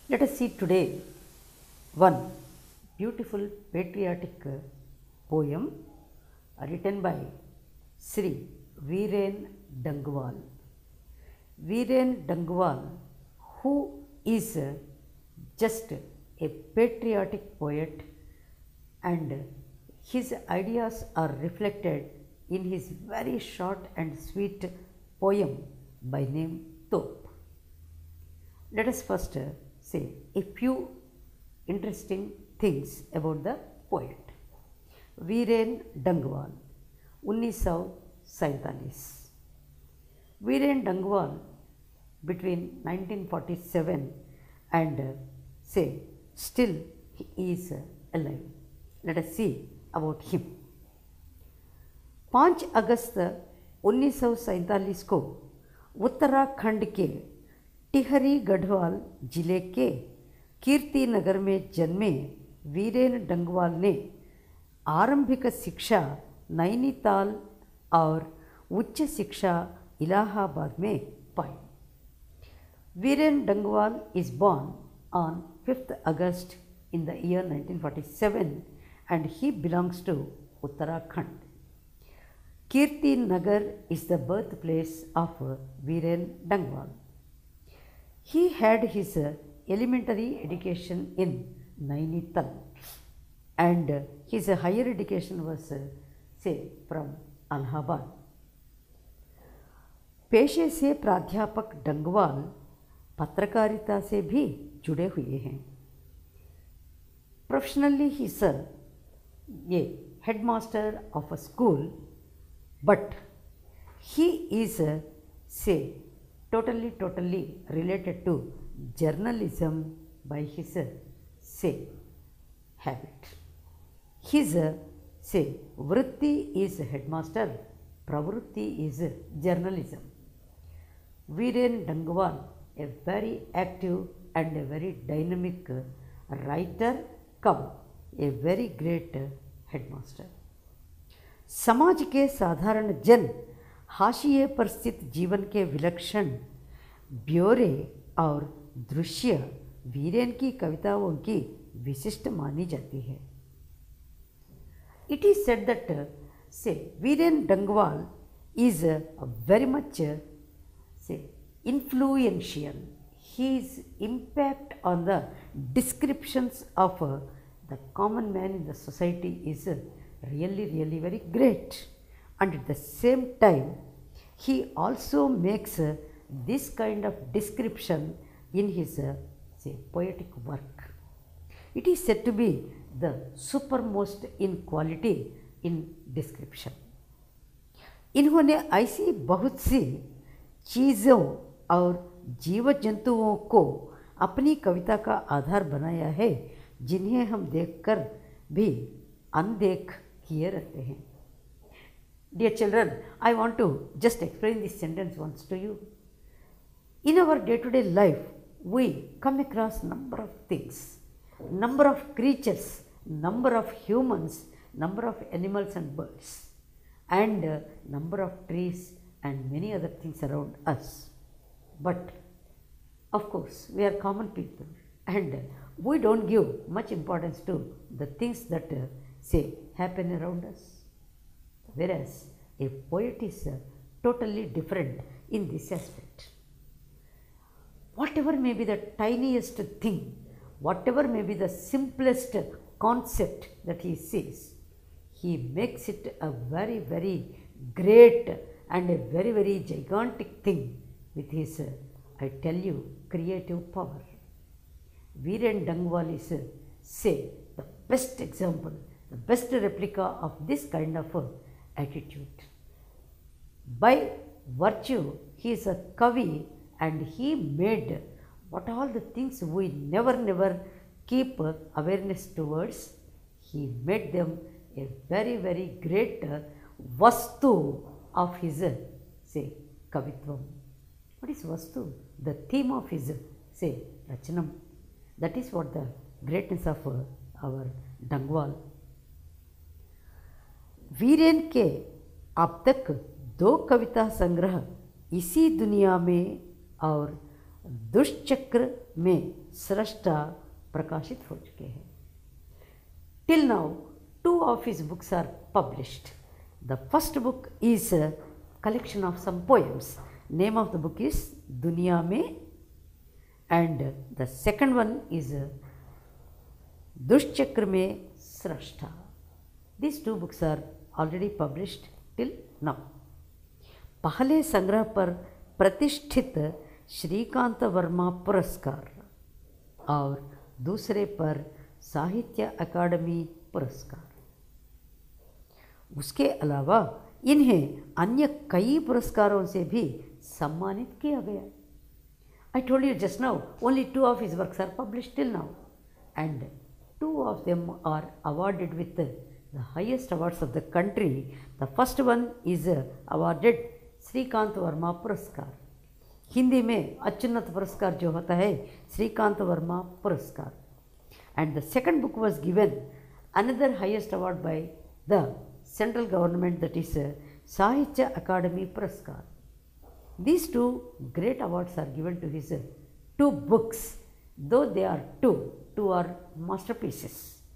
Let us see today one beautiful patriotic poem written by Sri Viren Dangwal. Viren Dangwal, who is just a patriotic poet, and his ideas are reflected in his very short and sweet poem by name Top. Let us first say a few interesting things about the poet. Viren Dangwal 1947. Viren Dangwal between 1947 and say still he is alive. Let us see about him. 5 अगस्त 1947 को उत्तराखंड के टिहरी गढ़वाल जिले के कीर्ति नगर में जन्मे वीरेन डंगवाल ने आरंभिक शिक्षा नैनीताल और उच्च शिक्षा इलाहाबाद में पाई. Viren Dangwal is born on 5th August in the year 1947 and he belongs to Uttarakhand. Kirti Nagar is the birthplace of Viren Dangwal. He had his elementary education in Nainital and his higher education was say from Allahabad. पेशे से प्राध्यापक डंगवाल पत्रकारिता से भी जुड़े हुए हैं. Professionally ही सर ये headmaster of a school, but he is say totally related to journalism by his say habit. His say vritti is headmaster, pravrutti is journalism. Viren Dangwal, a very active and a very dynamic writer come a very great headmaster. समाज के साधारण जन हाशिए पर स्थित जीवन के विलक्षण ब्यौरे और दृश्य वीरेन की कविताओं की विशिष्ट मानी जाती है. It is said that say Viren Dangwal is very much say influential. His impact on the descriptions of the common man in the society is really very great, and at the same time he also makes this kind of description in his say poetic work. It is said to be the supermost in quality in description. इन्होंने ऐसी बहुत सी चीज़ों और जीव जंतुओं को अपनी कविता का आधार बनाया है जिन्हें हम देखकर भी अनदेख किए रहते हैं. Dear children, I want to just explain this sentence once to you. In our day-to-day life, we come across number of things, number of creatures, number of humans, number of animals and birds, and number of trees and many other things around us. But of course we are common people and we don't give much importance to the things that say happen around us, whereas a poet is totally different in this aspect. Whatever may be the tiniest thing, whatever may be the simplest concept that he says, he makes it a very great and a very gigantic thing with his I tell you creative power. Viren Dangwal is say the best example, the best replica of this kind of attitude. By virtue he is a kavi and he made what all the things we never keep awareness towards, he made them a very great vastu of his say kavitvam. What is vastu? The theme of his say rachanam. That is what the greatness of our Dangwal. Viren के अब तक 2 कविता संग्रह इसी दुनिया में और दुष्चक्र में सृष्टा प्रकाशित हो चुके हैं। Till now, 2 of his books are published. The first book is a collection of some poems. Name of the book is Duniya Mein, and the second one is Dushchakra Mein Srashta. These 2 books are already published till now. पहले संग्रह पर प्रतिष्ठित श्रीकांत वर्मा पुरस्कार और दूसरे पर साहित्य अकादमी पुरस्कार। उसके अलावा इन्हें अन्य कई पुरस्कारों से भी सम्मानित किया गया। I told you just now, only 2 of his works are published till now, and 2 of them are awarded with the highest awards of the country. The first one is awarded Shrikant Verma पुरस्कार। हिंदी में अत्युन्नत पुरस्कार जो होता है श्रीकांत वर्मा पुरस्कार। And the second book was given another highest award by the central government, that is Sahitya Akademi Puraskar. These 2 great awards are given to his 2 books, though they are 2 are masterpieces.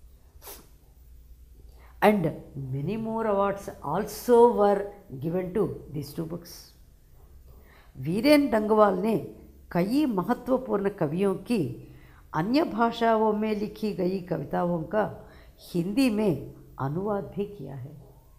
And many more awards also were given to these 2 books. Viren Dangwal ने कई महत्वपूर्ण कवियों की अन्य भाषाओं में लिखी गई कविताओं का हिंदी में अनुवाद भी किया है।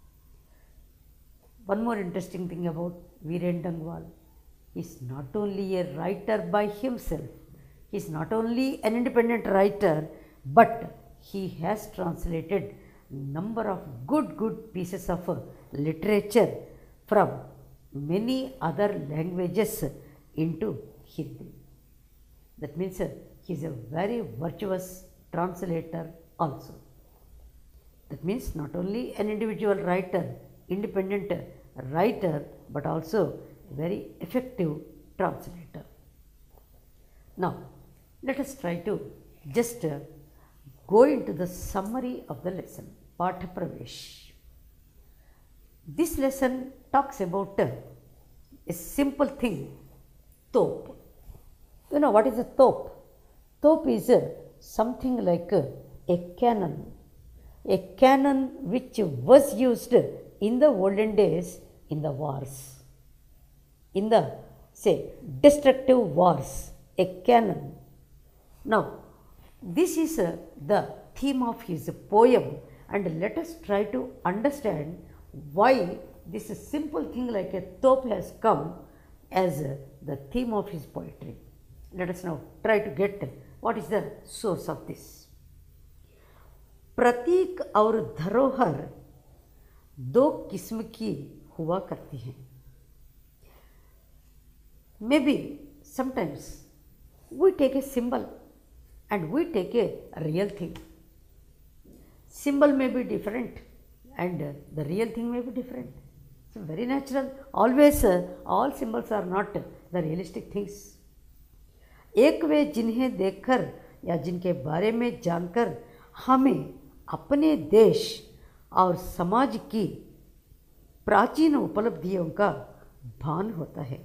One more interesting thing about Veeren Dangwal, he is not only a writer by himself, he is not only an independent writer, but he has translated number of good pieces of literature from many other languages into Hindi. That means he is a very virtuous translator also. That means not only an individual writer, independent writer, but also a very effective translator. Now, let us try to just go into the summary of the lesson, Patha Pravesh. This lesson talks about a simple thing, top. You know what is a top? Top is something like a cannon which was used in the olden days in the wars, in the destructive wars, a cannon. Now, this is the theme of his poem, and let us try to understand why this simple thing like a top has come as the theme of his poetry. Let us now try to get what is the source of this. प्रतीक और धरोहर 2 किस्म की हुआ करती हैं। Maybe sometimes we take a symbol and we take a real thing. Symbol may be different and the real thing may be different. It's very natural. Always all symbols are not the realistic things. एक वे जिन्हें देखकर या जिनके बारे में जानकर हमें अपने देश और समाज की प्राचीन उपलब्धियों का भान होता है।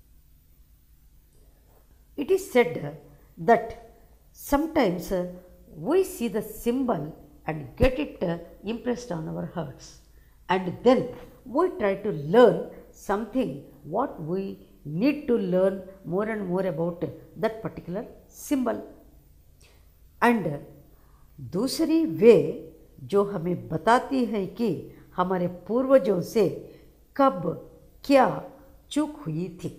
It is said that sometimes we see the symbol and get it impressed on our hearts, and then we try to learn something what we need to learn more and more about that particular symbol. And दूसरी वे जो हमें बताती है कि हमारे पूर्वजों से कब क्या चूक हुई थी.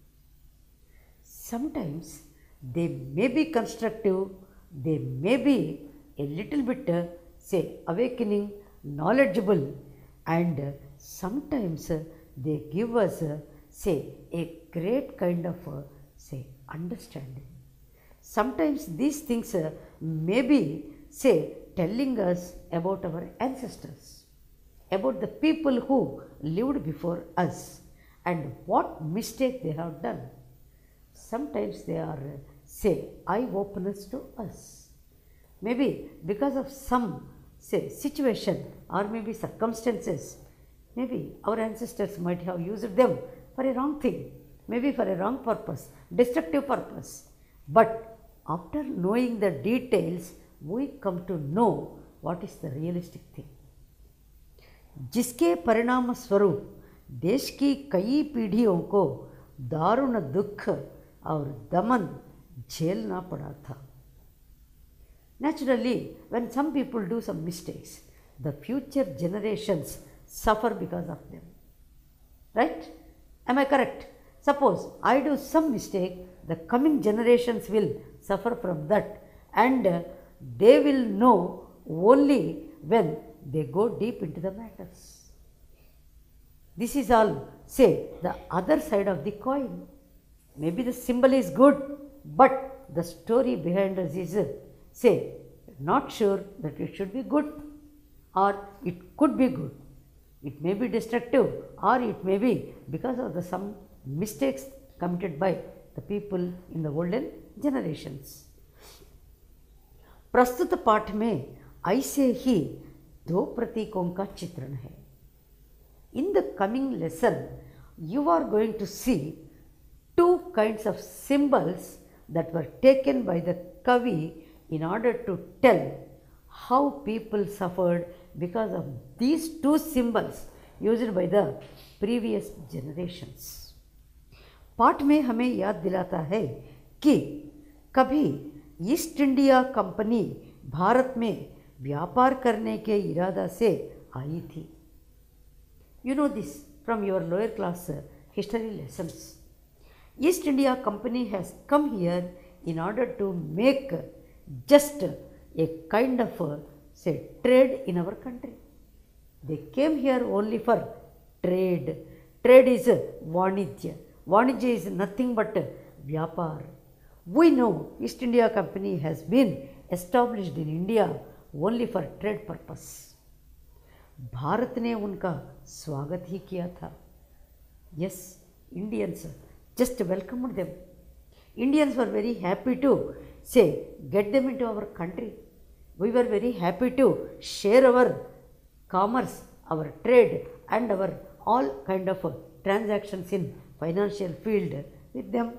Sometimes they may be constructive, they may be a little bit say awakening, knowledgeable, and sometimes they give us say a great kind of say understanding. Sometimes these things may be say telling us about our ancestors, about the people who lived before us and what mistake they have done. Sometimes they are say eye-openers to us. Maybe because of some say situation or maybe circumstances, maybe our ancestors might have used them for a wrong thing, maybe for a wrong purpose, destructive purpose. But After knowing the details, we come to know what is the realistic thing, जिसके परिणाम स्वरूप देश की कई पीढ़ियों को दारुण दुख और दमन झेलना पड़ा था. Naturally, when some people do some mistakes, the future generations suffer because of them. Right? Am I correct? Suppose I do some mistake, the coming generations will suffer from that, and they will know only when they go deep into the matters. This is all, say, the other side of the coin. Maybe the symbol is good, but the story behind us is, say, not sure that it should be good, or it could be good. It may be destructive, or it may be because of some mistakes committed by the people in the olden generations. प्रस्तुत पाठ में ऐसे ही दो प्रतीकों का चित्रण है. In the coming lesson, you are going to see two kinds of symbols that were taken by the Kavi in order to tell how people suffered because of these two symbols used by the previous generations. पाठ में हमें याद दिलाता है कि कभी east India company Bharat में व्यापार करने के इरादा से आई थी. You know this from your lower class history lessons. East India Company has come here in order to make just a kind of say trade in our country. They came here only for trade. Trade is Vanidya. Vanidya is nothing but Vyapar. We know East India Company has been established in India only for trade purpose. Bharat ने उनका स्वागत ही किया था. Yes, Indians just welcomed them. Indians were very happy to say get them into our country. We were very happy to share our commerce, our trade and our all kind of transactions in financial field with them.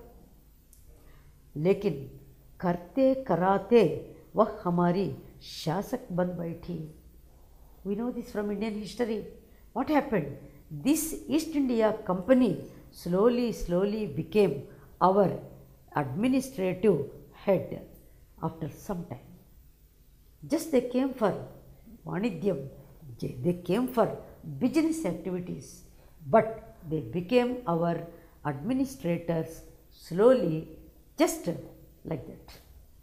लेकिन करते कराते वह हमारी शासक बन बैठी. We know this from Indian history. What happened? This East India Company slowly became our administrative head after some time. Just they came for Vanidyam, they came for business activities, but they became our administrators slowly, just like that.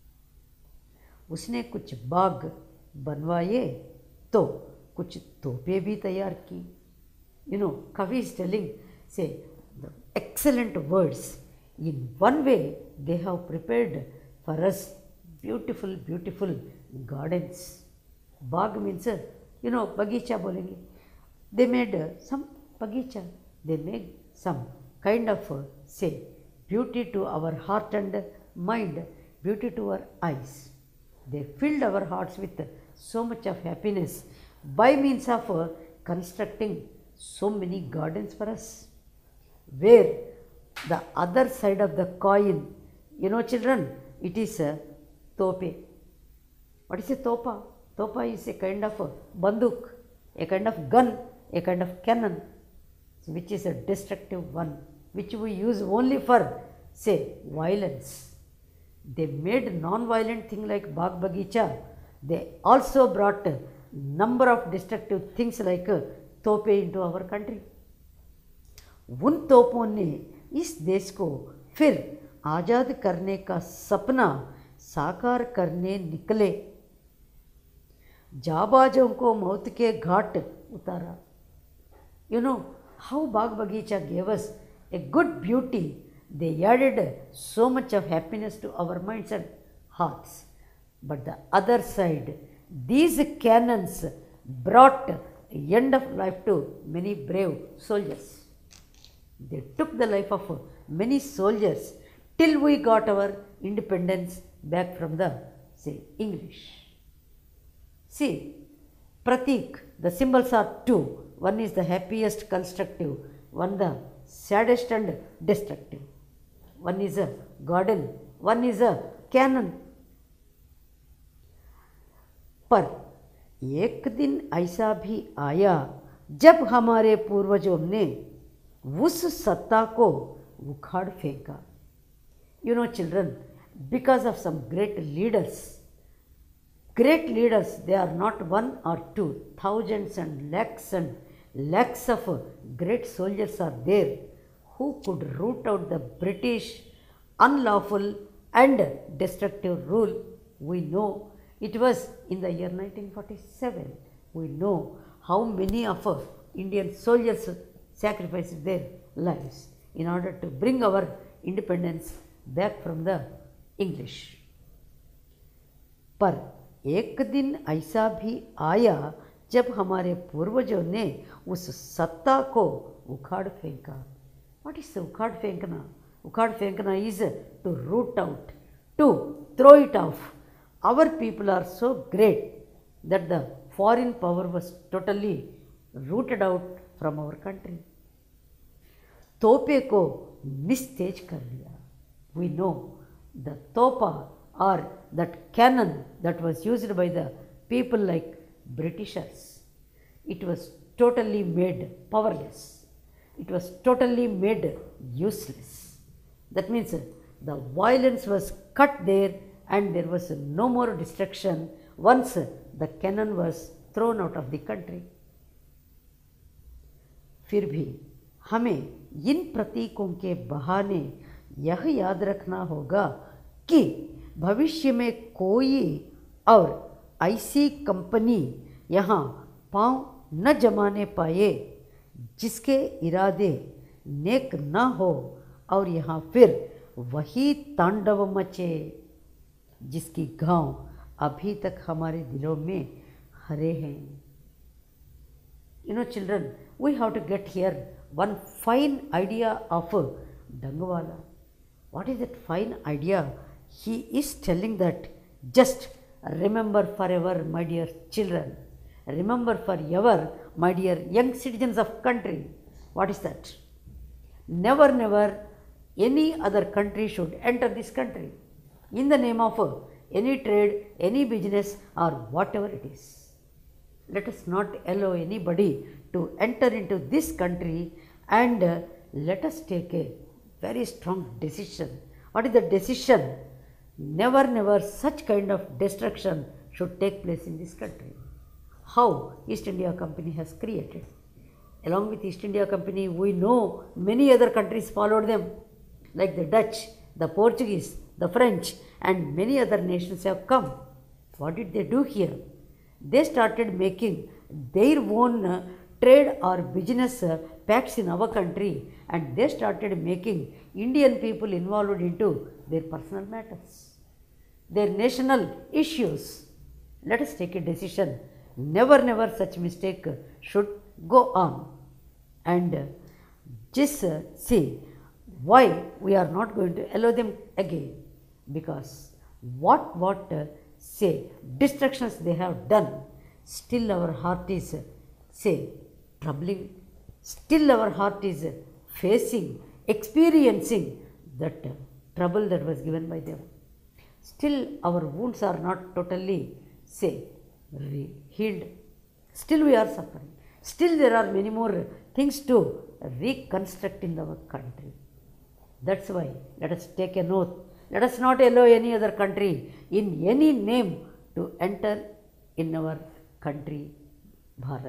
उसने कुछ बाग बनवाए तो कुछ तोपे भी तैयार की. You know, Kavi is telling, say, the excellent words. In one way, they have prepared for us beautiful, beautiful gardens. Baag means, you know, bagicha bolenge. They made some bagicha. They made some kind of, say, beauty to our heart and mind, beauty to our eyes. They filled our hearts with so much of happiness by means of constructing so many gardens for us. Where the other side of the coin, you know children, it is a tope. What is a topa? Topa is a kind of a banduk, a kind of gun, a kind of cannon, which is a destructive one, which we use only for, say, violence. They made non-violent thing like Bagh Bagicha. They also brought a number of destructive things like tope into our country. उन तोपों ने इस देश को फिर आज़ाद करने का सपना साकार करने निकले. जाबाजों को मौत के घाट उतारा. You know how Bagh Bagicha gave us a good beauty. They added so much of happiness to our minds and hearts. But the other side, these cannons brought end of life to many brave soldiers. They took the life of many soldiers till we got our independence back from the, say, English. See, pratik, the symbols are two. One is the happiest constructive, one the saddest and destructive. One is a garden, one is a canon. पर एक दिन ऐसा भी आया जब हमारे पूर्वजों ने उस सत्ता को उखाड़ फेंका। You know children, because of some great leaders, they are not one or two, thousands and lakhs of great soldiers are there who could root out the British unlawful and destructive rule. We know it was in the year 1947. We know how many of Indian soldiers sacrificed their lives in order to bring our independence back from the English. पर एक दिन ऐसा भी आया जब हमारे पूर्वजों ने उस सत्ता को उखाड़ फेंका। What is उखाड़ फेंकना? उखाड़ फेंकना is to root out, to throw it off. Our people are so great that the foreign power was totally rooted out from our country. तोपे को निस्तेज कर दिया। We know the topa or that cannon that was used by the people like Britishers. It was totally made powerless. It was totally made useless. That means the violence was cut there and there was no more destruction once the cannon was thrown out of the country. फिर भी हमें इन प्रतीकों के बहाने यह याद रखना होगा कि भविष्य में कोई और ऐसी कंपनी यहाँ पांव न जमाने पाए जिसके इरादे नेक न हो और यहाँ फिर वही तांडव मचे जिसकी घाव अभी तक हमारे दिलों में हरे हैं। You know children, we have to get here one fine idea of Dangwala. What is that fine idea? He is telling that just remember forever, my dear children. Remember forever, my dear young citizens of country. What is that? Never, never any other country should enter this country in the name of any trade, any business or whatever it is. Let us not allow anybody to enter into this country and let us take a very strong decision. What is the decision? Never, never such kind of destruction should take place in this country. How East India Company has created. Along with East India Company, we know many other countries followed them, like the Dutch, the Portuguese, the French, and many other nations have come. What did they do here? They started making their own trade or business pacts in our country, and they started making Indian people involved into their personal matters, their national issues. Let us take a decision. Never, never such mistake should go on. And just see why we are not going to allow them again. Because what say destructions they have done, still our heart is say troubling, still our heart is facing, experiencing that trouble that was given by them. Still our wounds are not totally say healed. Still we are suffering. Still there are many more things to reconstruct in our country. That's why let us take an oath. Let us not allow any other country in any name to enter in our country Bharat.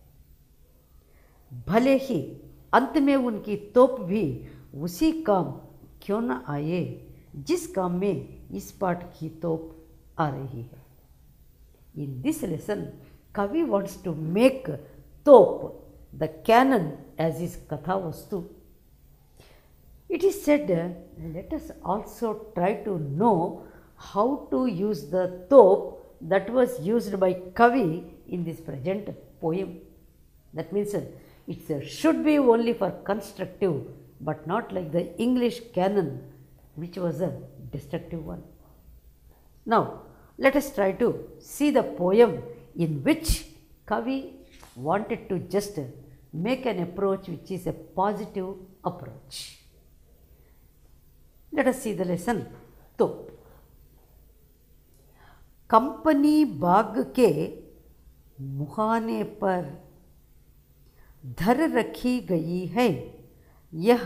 भले ही अंत में उनकी तोप भी उसी काम क्यों न आए जिस काम में इस पाठ की तोप आ रही है. In this lesson, Kavi wants to make top, the cannon, as his Katha Vastu. It is said, let us also try to know how to use the top that was used by Kavi in this present poem. That means it should be only for constructive, but not like the English cannon, which was a destructive one. Now, let us try to see the poem in which Kavi wanted to just make an approach which is a positive approach. Let us see the lesson. तो कंपनी बाग के मुहाने पर धर रखी गई है यह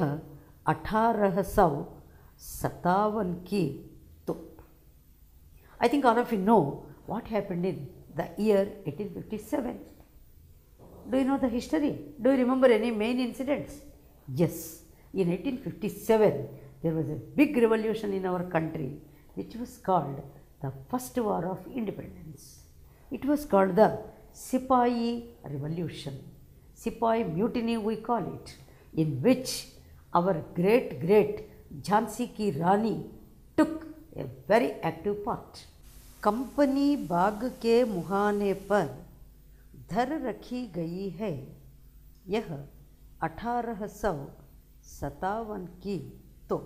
1857 की तोप. I think all of you know what happened in the year 1857. Do you know the history? Do you remember any main incidents? Yes, in 1857 there was a big revolution in our country which was called the First War of Independence. It was called the Sipahi Revolution, Sipahi Mutiny we call it, in which our great Jhansi ki Rani took a very active part. Company Bagh के मुहाने पर धर रखी गई है यह 1857 की तोप.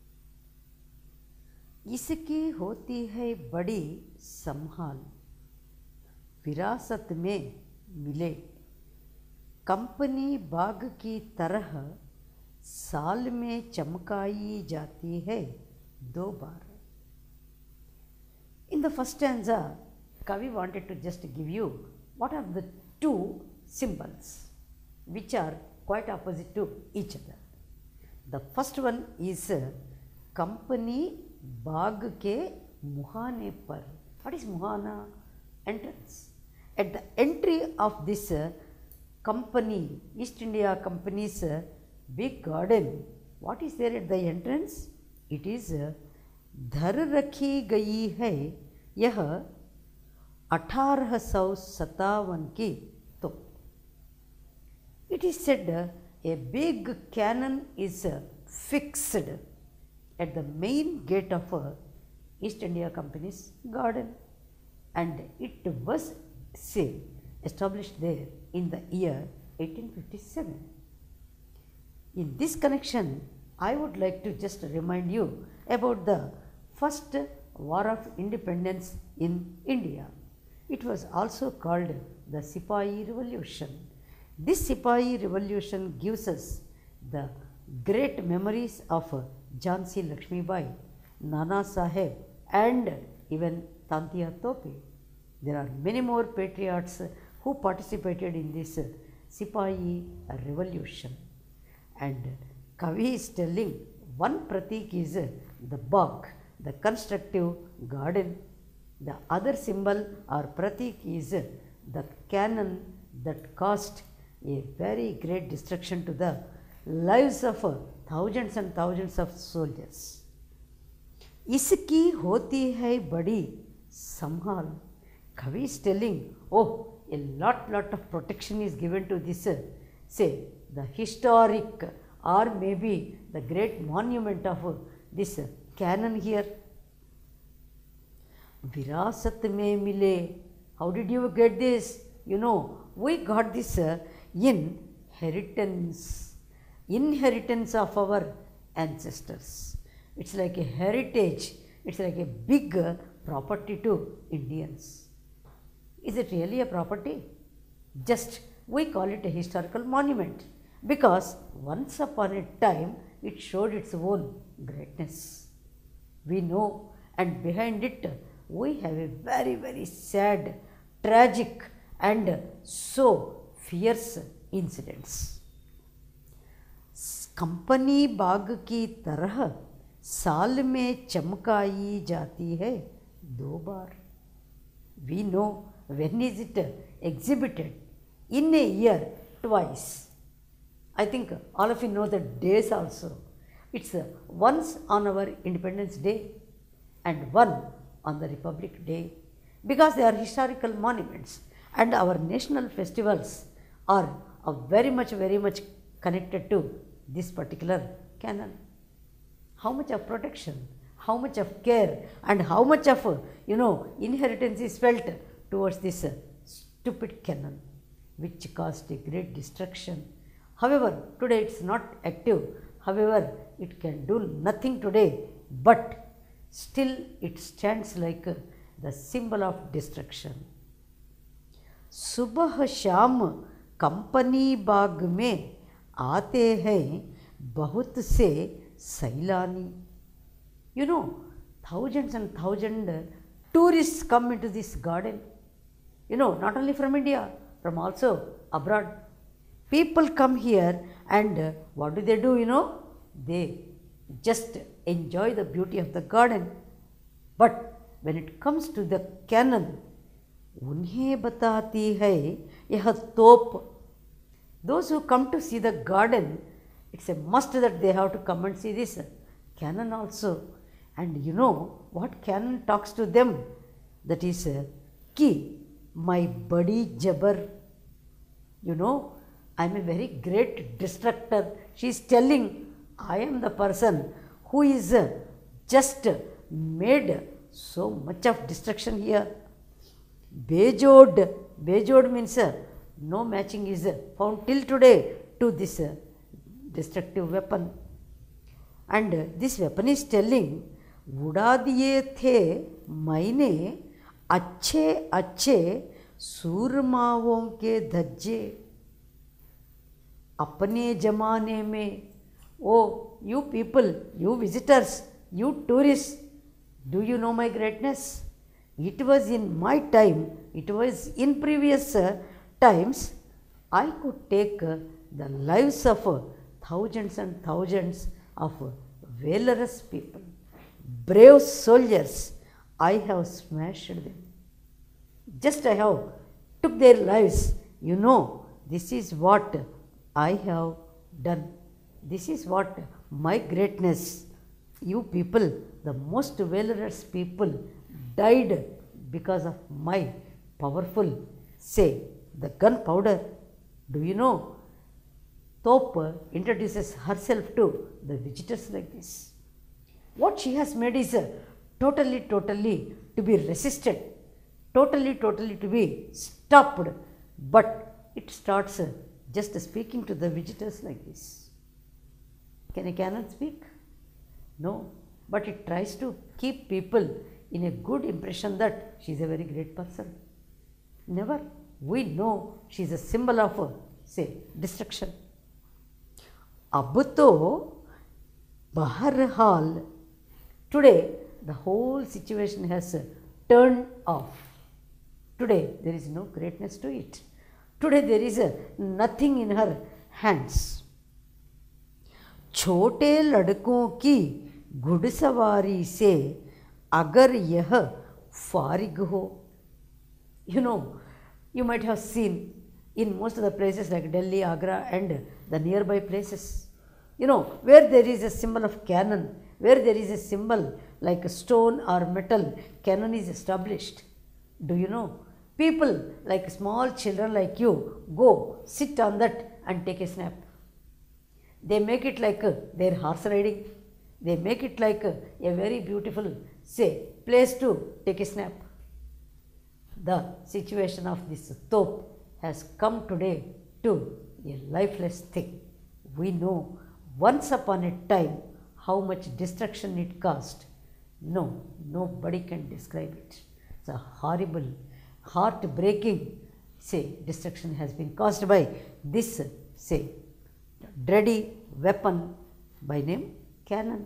इसकी होती है बड़ी संभाल, विरासत में मिले कंपनी बाग की तरह साल में चमकाई जाती है 2 बार. In the first stanza, Kavi wanted to just give you what are the two symbols which are quite opposite to each other. The first one is company बाग के मुहाने पर. What is मुहाना? Entrance. At the entry of this company, East India Company's big garden, what is there at the entrance? It is धर रखी गई है यह 1857 की तोप. It is said a big cannon is fixed at the main gate of East India Company's garden, and it was established there in the year 1857. In this connection, I would like to just remind you about the first war of independence in India. It was also called the Sipahi Revolution. This Sipahi Revolution gives us the great memories of Jhansi Lakshmi Bai, Nana Saheb, and even Tantia Tope. There are many more patriots who participated in this Sipahi Revolution. And Kavi is telling one pratik is the bag, the constructive garden. The other symbol or pratik is the cannon that caused a very great destruction to the lives of thousands and thousands of soldiers. इसकी होती है बड़ी संभाल. Kavi is telling, oh, a lot of protection is given to this, say, the historic or maybe the great monument of this cannon here. Virasat mein mile. How did you get this? You know, we got this inheritance of our ancestors. It's like a heritage. It's like a big property to Indians. Is it really a property? Just we call it a historical monument, because once upon a time it showed its own greatness. We know, and behind it we have a very sad, tragic and so fierce incidents. Company Bagh की तरह साल में चमकाई जाती है 2 बार. We know when is it exhibited? In a year twice. I think all of you know the days also. It's once on our Independence Day and one on the Republic Day, because they are historical monuments, and our national festivals are very much connected to this particular cannon. How much of protection, how much of care, and how much of inheritance is felt towards this stupid cannon, which caused a great destruction. However, today it's not active. However, it can do nothing today, but still it stands like the symbol of destruction. सुबह शाम company बाग में आते हैं बहुत से सैलानी. You know, thousands and thousands tourists come into this garden. You know, not only from India, from also abroad. People come here and what do? You know, they just enjoy the beauty of the garden. But when it comes to the cannon, उन्हें बताती है यह तोप. Those who come to see the garden, it's a must that they have to come and see this cannon also. And you know what cannon talks to them? That is, ki my buddy Jabbar, you know, I am a very great destructor. She is telling, I am the person who is just made so much of destruction here. Bejod means no matching is found till today to this destructive weapon. And this weapon is telling, उड़ा दिए थे मैंने अच्छे अच्छे सूरमाओं के धज्जे अपने जमाने में. Oh, you people, you visitors, you tourists, do you know my greatness? It was in my time, it was in previous times, I could take the lives of thousands and thousands of valorous people, brave soldiers. I have smashed them. Just I have took their lives. You know, this is what I have done. This is what my greatness. You people, the most valorous people, died because of my powerful, say, the gunpowder. Do you know? Top introduces herself to the visitors like this. What she has made is totally to be resisted, totally to be stopped, but it starts just speaking to the visitors like this. Can a cannon speak? No, but it tries to keep people in a good impression that she is a very great person. Never. We know she is a symbol of, say, destruction. अब तो बहरहाल, today the whole situation has turned off. Today there is no greatness to it. Today there is nothing in her hands. छोटे लड़कों की घुड़सवारी से अगर यह फारिग हो. You know, you might have seen in most of the places like Delhi, Agra and the nearby places, you know, where there is a symbol of cannon, where there is a symbol like a stone or metal, cannon is established. Do you know? People like small children like you go sit on that and take a snap. They make it like their horse riding. They make it like a very beautiful, say, place to take a snap. The situation of this top has come today to a lifeless thing. We know once upon a time how much destruction it caused. No, nobody can describe it. It's a horrible, heartbreaking, say, destruction has been caused by this, say, dready weapon by name cannon.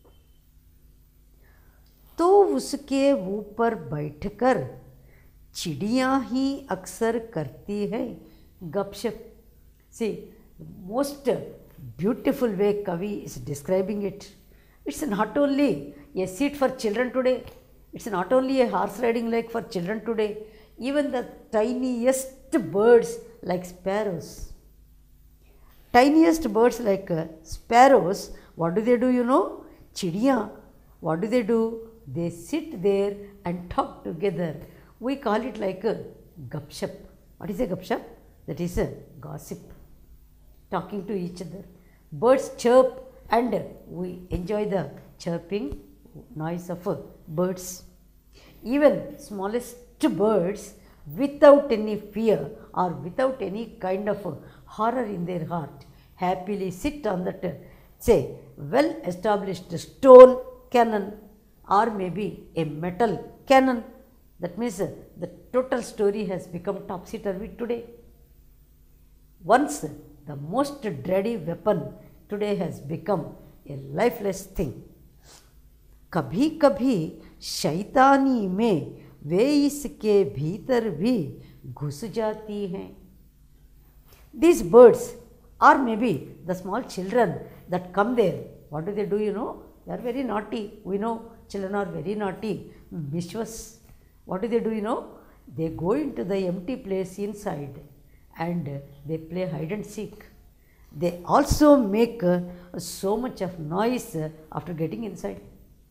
तो उसके ऊपर बैठकर चिड़ियाँ ही अक्सर करती है गपशप. See, most beautiful way Kavi is describing it. It's not only a seat for children today, it's not only a horse riding like for children today, even the tiniest birds like sparrows. Tiniest birds like sparrows, what do? You know? Chidiya, what do? They sit there and talk together. We call it like a gupshup. What is a gupshup? That is a gossip, talking to each other. Birds chirp and we enjoy the chirping noise of birds. Even smallest birds, without any fear or without any kind of horror in their heart, happily sit on that, say, well established stone cannon or maybe a metal cannon. That means the total story has become topsy-turvy today. Once the most dready weapon today has become a lifeless thing. कभी कभी शैतानी में वे इसके भीतर भी घुस जाती हैं. These birds, or maybe the small children that come there, what do? They are very naughty. We know children are very naughty, mischievous. What do? They go into the empty place inside and they play hide and seek. They also make so much of noise after getting inside.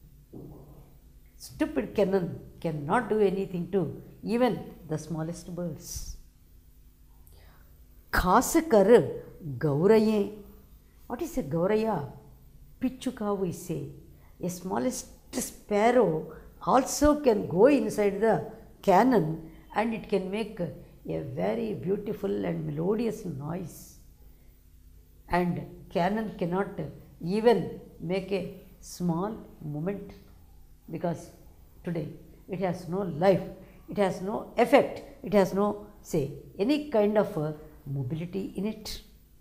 Stupid cannon cannot do anything to even the smallest birds. खासकर गौरयें. What is a गौरैया? पिच्चुका we say. A smallest sparrow also can go inside the cannon and it can make a very beautiful and melodious noise. And cannon cannot even make a small movement because today it has no life, it has no effect, it has no any kind of mobility in it.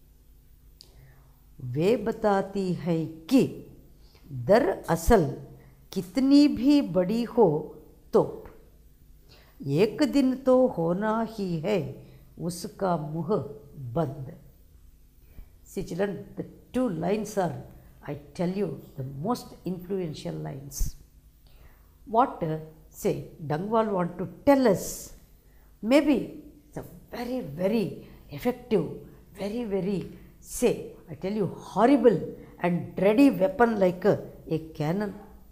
वे बताती है कि दरअसल कितनी भी बड़ी हो तो एक दिन तो होना ही है उसका मुंह बंद. See children, the two lines are, I tell you, the most influential lines. What Dungwall want to tell us, maybe it's a very, very effective, very, very, I tell you, horrible and dready weapon like a cannon.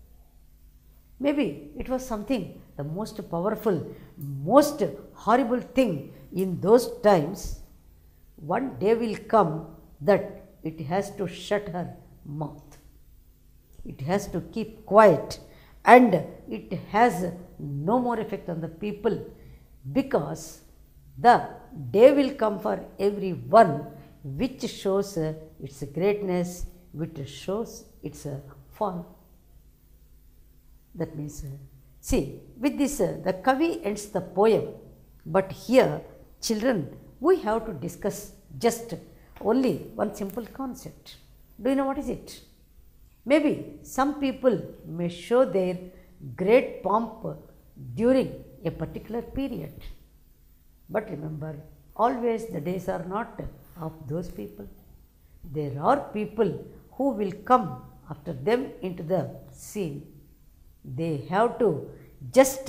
Maybe it was something, the most powerful, most horrible thing in those times. One day will come that it has to shut her mouth. It has to keep quiet and it has no more effect on the people because the day will come for everyone which shows its greatness, which shows its fall. That means, with this the Kavi ends the poem, but here children we have to discuss just only one simple concept. Do you know what is it? Maybe some people may show their great pomp during a particular period, but remember, always the days are not of those people. There are people who will come after them into the scene. They have to just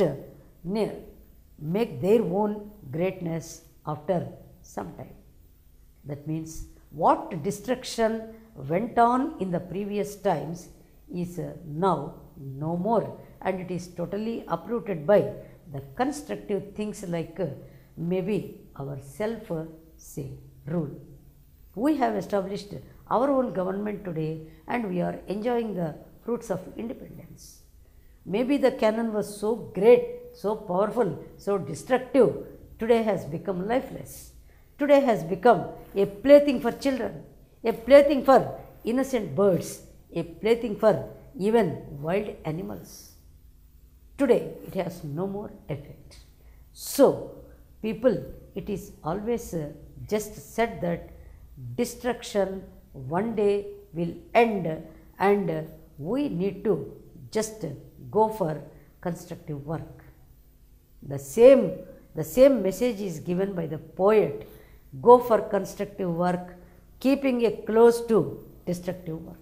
make their own greatness after some time. That means what destruction went on in the previous times is now no more, and it is totally uprooted by the constructive things like maybe our self rule. We have established our own government today and we are enjoying the fruits of independence. Maybe the cannon was so great, so powerful, so destructive, today has become lifeless. Today has become a plaything for children, a plaything for innocent birds, a plaything for even wild animals. Today it has no more effect. So, people, it is always just said that destruction one day will end and we need to just go for constructive work. The same message is given by the poet. Go for constructive work, keeping a close to destructive work.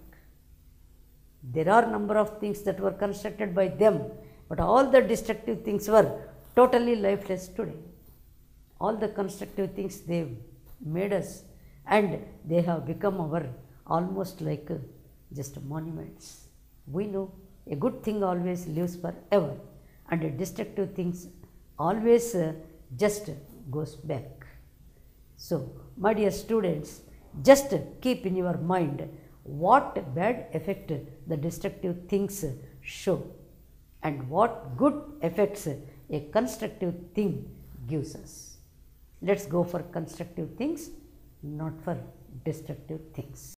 There are number of things that were constructed by them, but all the destructive things were totally lifeless today. All the constructive things they made us and they have become our almost like just monuments. We know a good thing always lives forever and a destructive things always just goes back. So, my dear students, just keep in your mind what bad effect the destructive things show and what good effects a constructive thing gives us. Let's go for constructive things, not for destructive things.